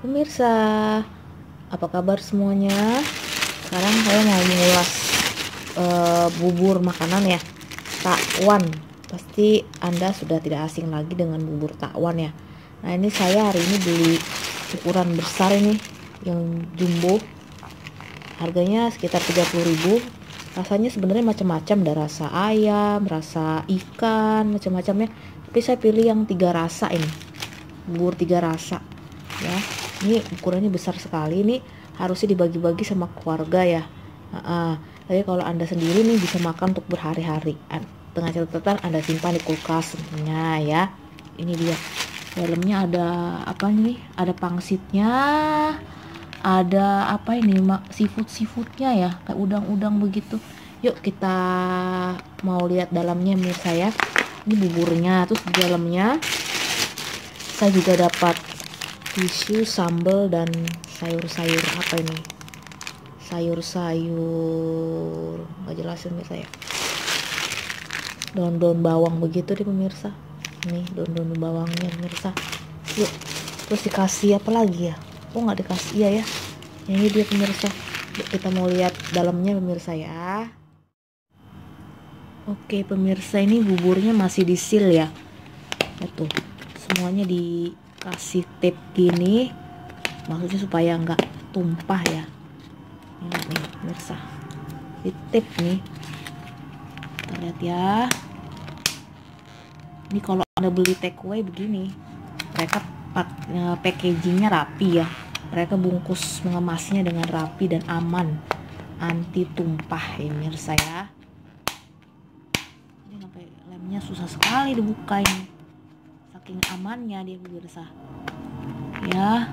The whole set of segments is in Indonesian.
Pemirsa, apa kabar semuanya? Sekarang saya mau mengulas bubur makanan ya, takwan. Pasti Anda sudah tidak asing lagi dengan bubur takwan ya. Nah, ini saya hari ini beli ukuran besar ini, yang jumbo. Harganya sekitar 30.000. Rasanya sebenarnya macam-macam, ada rasa ayam, rasa ikan, macam-macamnya. Tapi saya pilih yang 3 rasa ini, bubur 3 rasa ya. Ini ukurannya besar sekali, ini harusnya dibagi-bagi sama keluarga ya. Tapi kalau Anda sendiri nih bisa makan untuk berhari-hari, dengan catatan Anda simpan di kulkas tentunya ya. Ini dia dalamnya, ada apa nih, ada pangsitnya, ada apa ini, seafoodnya ya, kayak udang-udang begitu. Yuk kita mau lihat dalamnya mirsa ya. Ini buburnya, terus di dalamnya saya juga dapat tisu, sambal, dan sayur-sayur. Apa ini, sayur-sayur nggak jelasin nih saya, daun-daun bawang begitu deh pemirsa. Nih daun-daun bawangnya pemirsa. Yuk, terus dikasih apa lagi ya? Oh, nggak dikasih, iya ya. Ini dia pemirsa. Yuk kita mau lihat dalamnya pemirsa ya. Oke pemirsa, ini buburnya masih disil ya. Tuh, semuanya dikasih tape gini, maksudnya supaya nggak tumpah ya. Ini nih pemirsa, di tape nih, kita lihat ya. Ini kalau Anda beli takeaway begini, mereka packagingnya rapi ya, mereka bungkus mengemasnya dengan rapi dan aman, anti tumpah ya pemirsa ya. Ini sampai lemnya susah sekali dibuka ini, saking amannya dia pemirsa ya.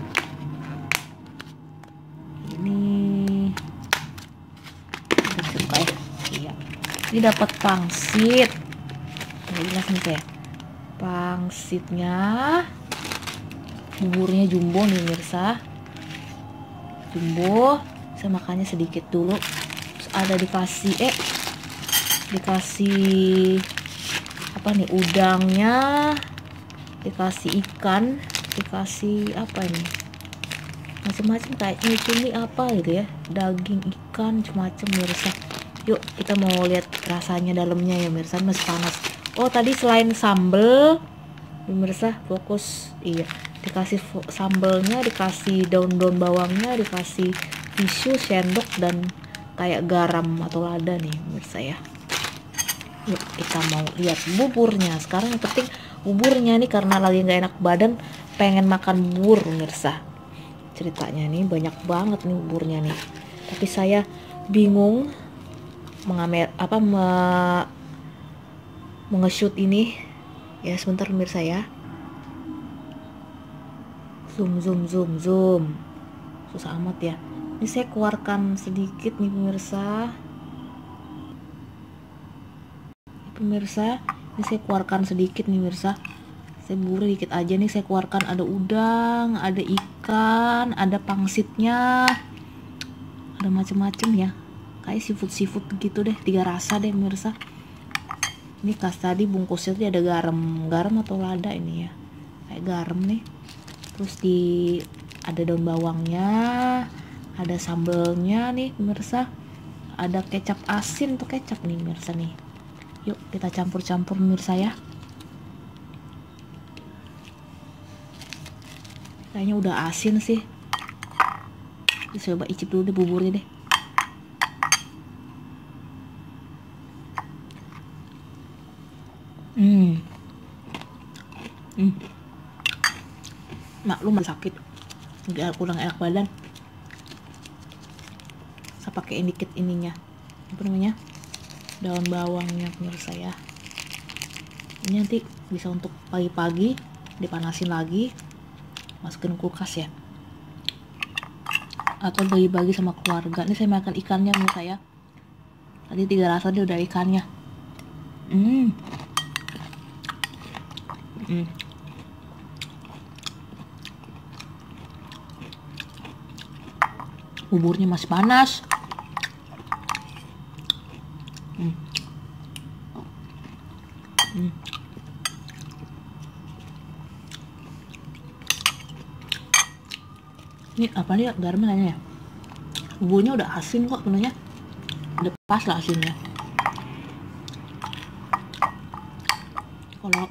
Ini suka ya. Iya, ini dapat pangsit, nggak jelas nih saya, pangsitnya. Buburnya jumbo nih pemirsa, jumbo. Saya makannya sedikit dulu. Terus ada dikasih apa nih, udangnya, dikasih ikan, dikasih apa ini, macam-macam kayak cumi apa gitu ya, daging ikan macam-macam pemirsa. Yuk kita mau lihat rasanya dalamnya ya pemirsa, masih panas. Oh, tadi selain sambel pemirsa, fokus, iya, dikasih sambelnya, dikasih daun-daun bawangnya, dikasih tisu, sendok, dan kayak garam atau lada nih pemirsa ya. Yuk kita mau lihat buburnya sekarang. Yang penting buburnya nih, karena lagi nggak enak badan, pengen makan bubur pemirsa. Ceritanya nih banyak banget nih buburnya nih, tapi saya bingung mengeshoot ini ya. Sebentar pemirsa ya, zoom, susah amat ya. Ini saya keluarkan sedikit nih pemirsa. Ini saya keluarkan sedikit nih pemirsa, saya buru dikit aja nih, saya keluarkan. Ada udang, ada ikan, ada pangsitnya, ada macem-macem ya, kayak seafood gitu deh, 3 rasa deh pemirsa. Ini tadi bungkusnya tuh ada garam atau lada ini ya, kayak garam nih. Terus ada daun bawangnya, ada sambelnya nih pemirsa, ada kecap asin atau kecap nih pemirsa nih. Yuk kita campur-campur pemirsa ya. Kayaknya udah asin sih. Coba icip dulu deh buburnya deh. Maklum sakit, udah kurang enak badan. Saya pakai dikit ininya, apa namanya, daun bawangnya pemirsa ya. Ini nanti bisa untuk pagi-pagi dipanasin lagi, masukin kulkas ya, atau bagi-bagi sama keluarga. Ini saya makan ikannya pemirsa ya, tadi 3 rasa dia udah ikannya. Buburnya masih panas. Ini apa nih garamnya kayaknya ya? Bumbunya udah asin kok sebenarnya. Udah pas lah asinnya. Kalau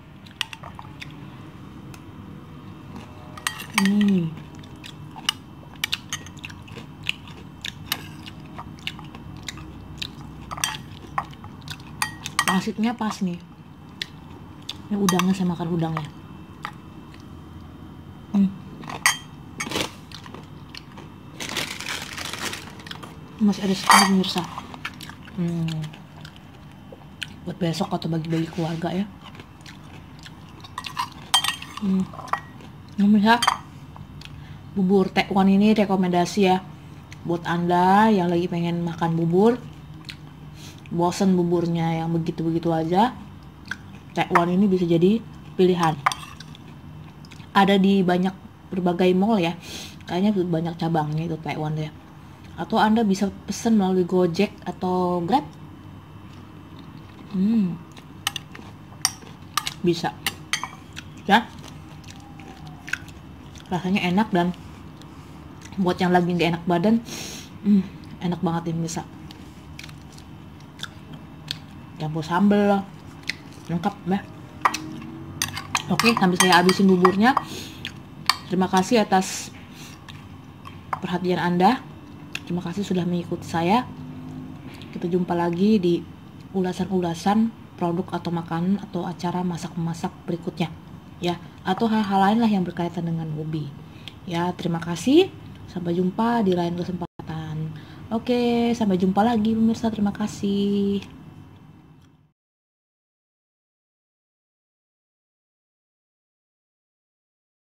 pangsitnya pas nih. Ini udangnya, saya makan udangnya. Masih ada sedikit pemirsa. Buat besok atau bagi-bagi keluarga ya. Pemirsa, bubur tekwan ini rekomendasi ya buat Anda yang lagi pengen makan bubur, bosen buburnya yang begitu-begitu aja. Tekwan ini bisa jadi pilihan. Ada di berbagai mall ya, kayaknya banyak cabangnya itu tekwan ya. Atau Anda bisa pesen melalui Gojek atau Grab. Bisa ya, rasanya enak, dan buat yang lagi nggak enak badan, enak banget ini, bisa campur sambal lengkap ya. Oke, sambil saya habisin buburnya. Terima kasih atas perhatian Anda. Terima kasih sudah mengikuti saya. Kita jumpa lagi di ulasan-ulasan produk atau makanan atau acara masak-masak berikutnya ya, atau hal-hal lain lah yang berkaitan dengan hobi ya. Terima kasih, sampai jumpa di lain kesempatan. Oke, sampai jumpa lagi pemirsa, terima kasih.